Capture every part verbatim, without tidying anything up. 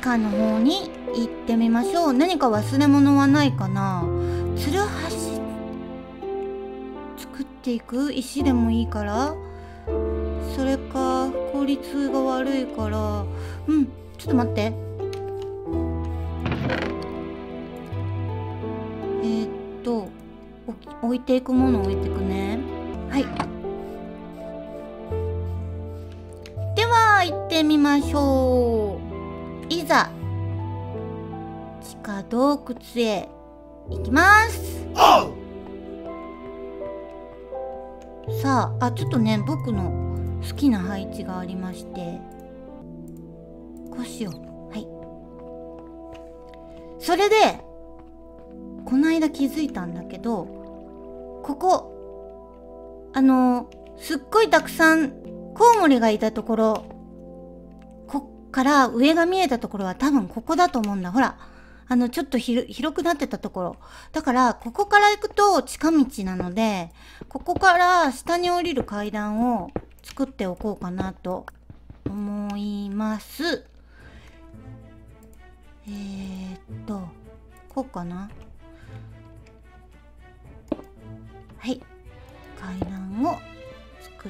下の方に行ってみましょう。何か忘れ物はないかな。つるはし作っていく石でもいいから。それか効率が悪いから、うん、ちょっと待って。えー、っと置いていくものを置いていくね。はい、では行ってみましょう。いざ地下洞窟へ行きます。さあ、あ、ちょっとね、僕の好きな配置がありまして、こうしよう。はい。それでこの間気づいたんだけど、ここあのすっごいたくさんコウモリがいたところ、こっから上が見えたところは多分ここだと思うんだ。ほら、あのちょっとひ広くなってたところだから、ここから行くと近道なので、ここから下に降りる階段を作っておこうかなと思います。えーっとこうかな。はい、階段を作って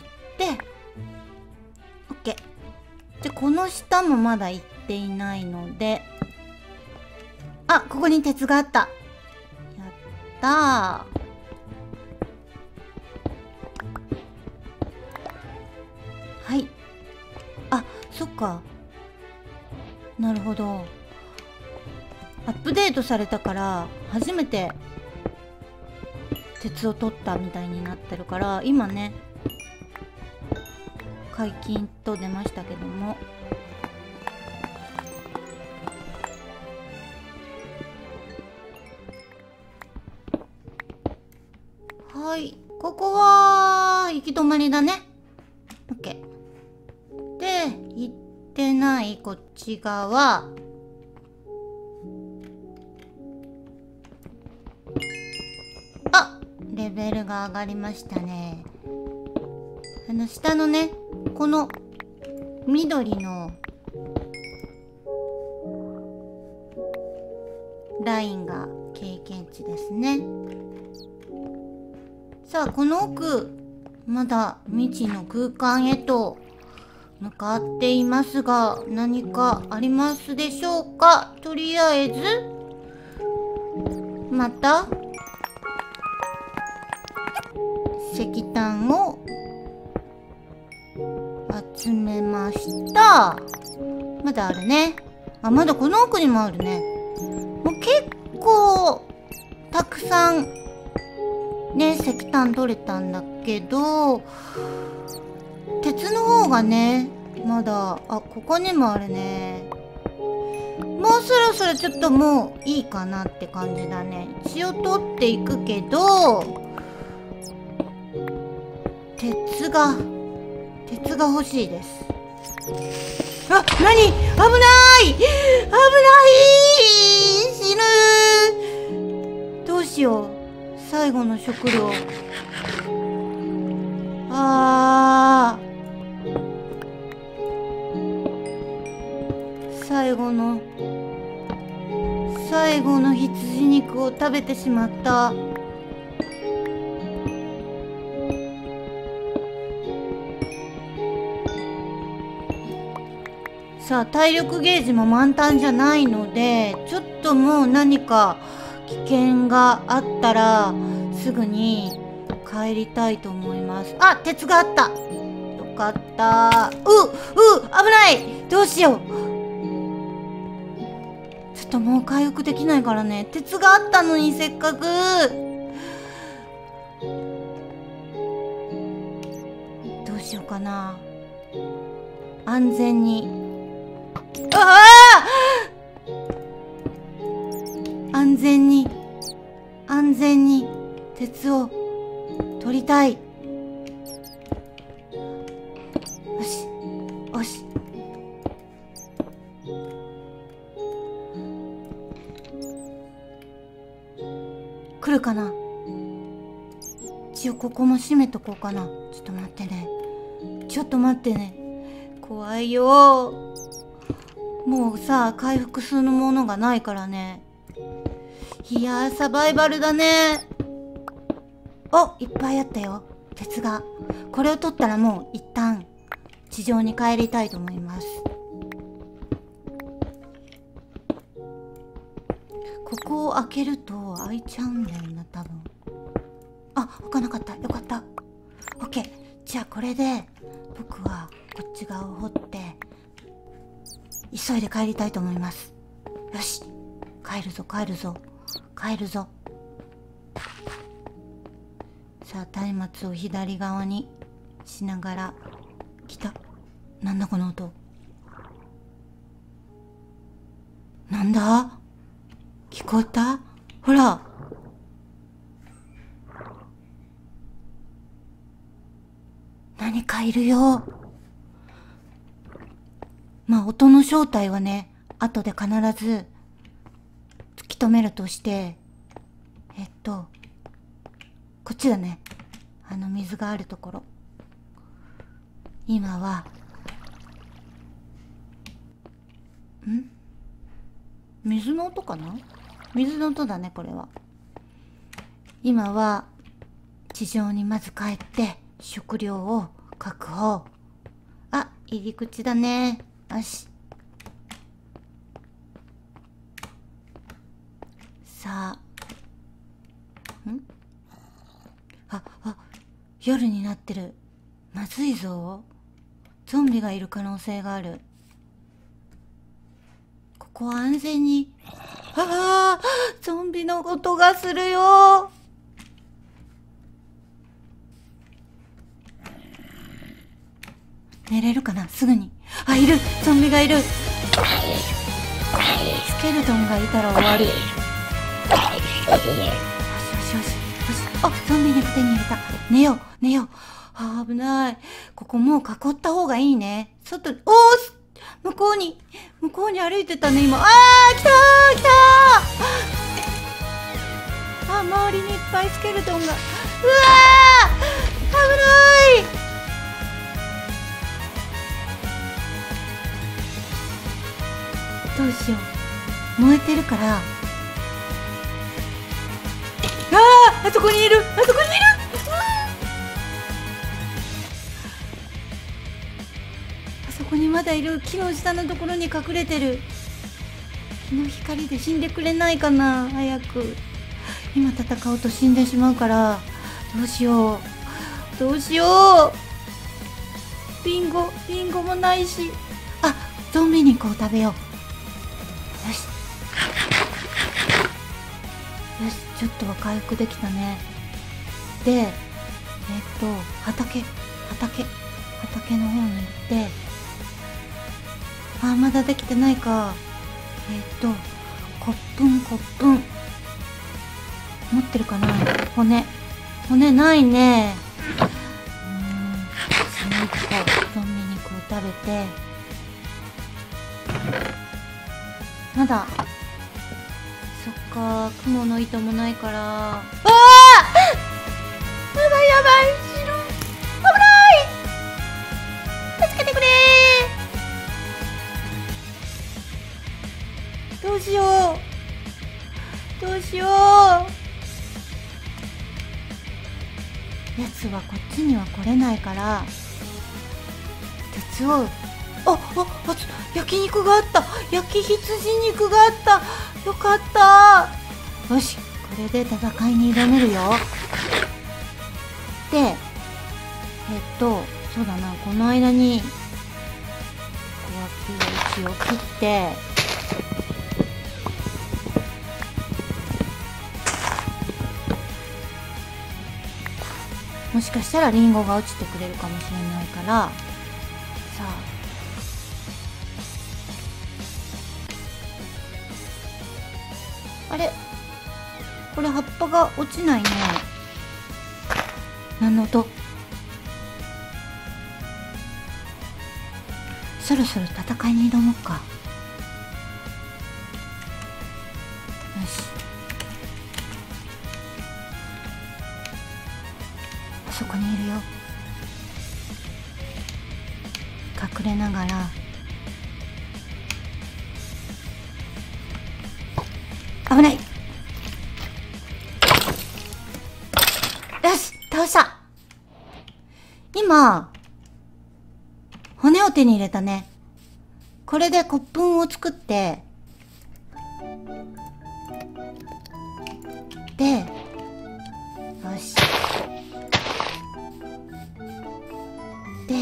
OK で、この下もまだ行っていないので、あ、ここに鉄があった。やったー。はい。あ、そっか。なるほど。アップデートされたから初めて鉄を取ったみたいになってるから、今ね解禁と出ましたけども、はい、ここは行き止まりだね。 OK で、行ってないこっち側、あ、レベルが上がりましたね。あの下のね、この緑のラインが経験値ですね。さあ、この奥まだ未知の空間へと向かっていますが、何かありますでしょうか。とりあえずまた石炭を集めました。まだあるね。あ、まだこの奥にもあるね。もう結構たくさんね、石炭取れたんだけど、鉄の方がねまだ、あ、ここにもあるね。もうそろそろちょっともういいかなって感じだね。血を取っていくけど、鉄が鉄が欲しいです。あ、なに、危ない危ない死ぬ。どうしよう、最後の食料。あー、最後の最後の羊肉を食べてしまった。さあ、体力ゲージも満タンじゃないので、ちょっともう何か危険があったらすぐに帰りたいと思います。あ、鉄があった。よかった。うう危ない、どうしよう。ちょっともう回復できないからね。鉄があったのに、せっかく。どうしようかな。安全に、ああ、安全に安全に鉄を取りたい。よしよし。来るかな。一応ここも閉めとこうかな。ちょっと待ってね、ちょっと待ってね、怖いよ。 もうさ、回復するものがないからね。いやー、サバイバルだね。お、いっぱいあったよ、鉄が。これを取ったらもう一旦地上に帰りたいと思います。ここを開けると開いちゃうんだよな、多分。あ、開かなかった。よかった。オッケー。じゃあこれで僕はこっち側を掘って急いで帰りたいと思います。よし、帰るぞ帰るぞ帰るぞ。さあ、松明を左側にしながら。来た。なんだこの音。なんだ、聞こえた？ほら、何かいるよ。まあ音の正体はね、後で必ず突き止めるとして、えっとこっちだね。あの水があるところ。今はん水の音かな？水の音だね、これは。今は地上にまず帰って食料を確保。あ、入り口だね。よし。さあ、んあ、あ、夜になってる。まずいぞ。ゾンビがいる可能性がある。ここは安全に。ああ、ゾンビの音がするよ。寝れるかな、すぐに。あ、いる、ゾンビがいる。スケルトンがいたら終わる。よしよしよしよし。あ、ゾンビに手に入れた。寝よう寝よう。あー、危ない。ここもう囲った方がいいね。外、おー、向こうに向こうに歩いてたね今。あー、来たー来たー。あ、周りにいっぱいスケルトンが。うわー、危ない。どうしよう。燃えてるから。ああ、あそこにいる、あそこにいる。あそこにまだいる。木の下のところに隠れてる。木の光で死んでくれないかな、早く。今戦うと死んでしまうから。どうしようどうしよう。リンゴリンゴもないし。あ、ゾンビ肉を食べよう。よしよし、ちょっとは回復できたね。で、えっと畑畑畑の方に行って。あー、まだできてないか。えっとコップンコップン持ってるかな。骨骨ないね。うーん、もう一個ゾンビ肉を食べて。まだ、そっか、雲の糸もないから。ああ、やばいやばい、死ぬ。危ない。助けてくれー。どうしようどうしよう。やつはこっちには来れないから、鉄を。あ、あ、あ、焼肉があった。焼き羊肉があった。よかった。よし、これで戦いに挑めるよ。で、えっとそうだな、この間にここは木を切って、もしかしたらリンゴが落ちてくれるかもしれないから。さあ、あれ、これ葉っぱが落ちないね。何の音。そろそろ戦いに挑もうか。よし、あそこにいるよ。隠れながら危ない。よし、倒した。今、骨を手に入れたね。これで骨粉を作って、で、よし。で、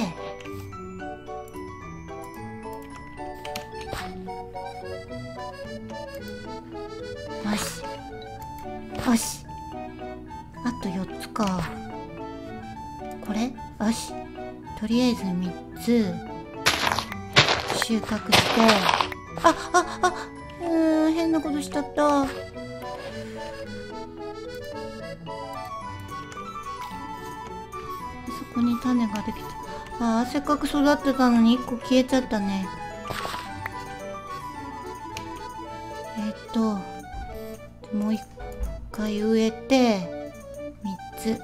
よし。よし。あとよっつか。これよし。とりあえずみっつ収穫して、あ、あ、あ、うーん、変なことしちゃった。そこに種ができた。あー、せっかく育ってたのにいっこ消えちゃったね。えっと、もう一回植えて、みっつ。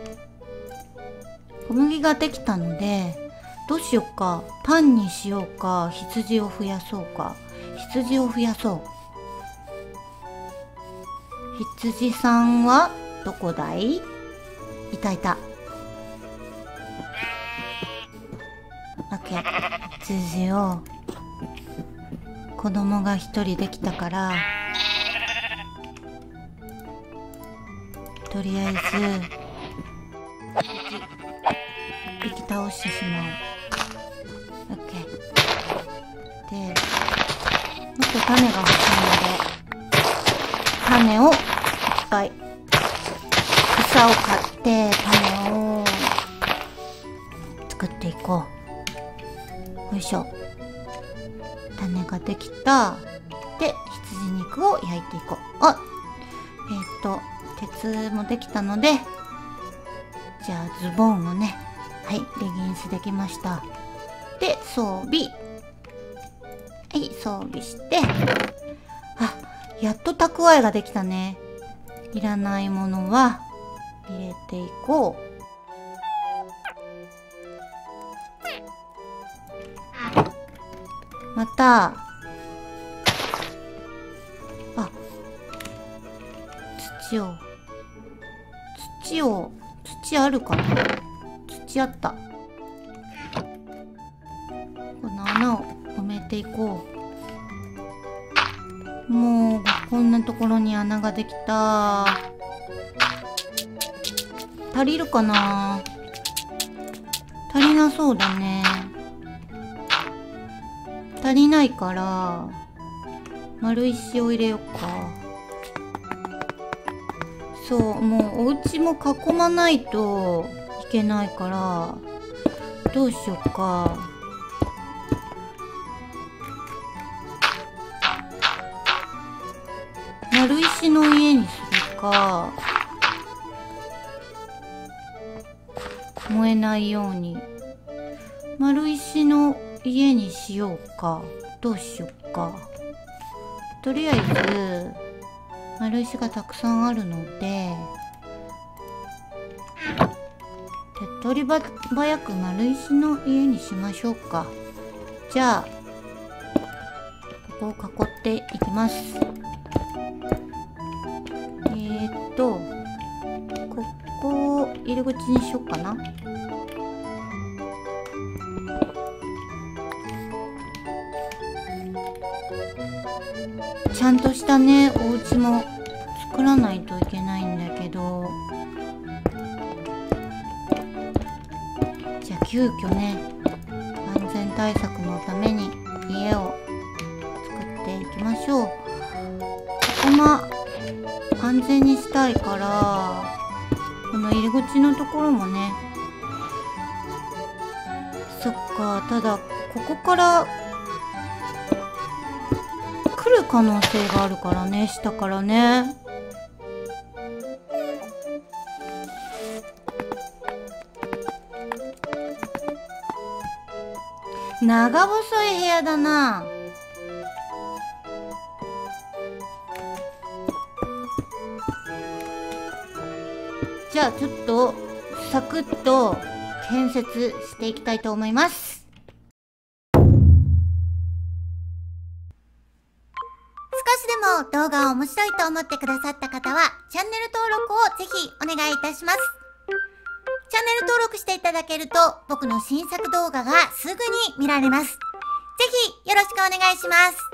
小麦ができたので、どうしよっか。パンにしようか、羊を増やそうか。羊を増やそう。羊さんはどこだい？いたいた。オッケー。羊を、子供が一人できたから、とりあえず、一匹倒してしまう。オッケー。で、もっと種が欲しいので、種をいっぱい、草を買って種を作っていこう。よいしょ。種ができた。で、羊肉を焼いていこう。あ、えっと、鉄もできたので、じゃあズボンをね、はい、レギンスできました。で、装備。はい、装備して、あ、やっと蓄えができたね。いらないものは入れていこう。また、あ、土を、土を、土あるかな？土あった。この穴を埋めていこう。もう、こんなところに穴ができた。足りるかな？足りなそうだね。足りないから、丸石を入れようか。そう、もうお家も囲まないといけないから、どうしようか。丸石の家にするか、燃えないように丸石の家にしようか。どうしよっか。とりあえず丸石がたくさんあるので、手っ取り早く丸石の家にしましょうか。じゃあここを囲っていきます。えーっとここを入り口にしようかな。ちゃんとしたね、お家も作らないといけないんだけど、じゃあ急遽ね、安全対策のために家を作っていきましょう。ここも安全にしたいから、この入り口のところもね、そっか、ただここから来る可能性があるからね、下からね。長細い部屋だな。じゃあちょっとサクッと建設していきたいと思います。少しでもも動画を面白いと思ってくださった方は、チャンネル登録をぜひお願いいたします。チャンネル登録していただけると、僕の新作動画がすぐに見られます。ぜひよろしくお願いします。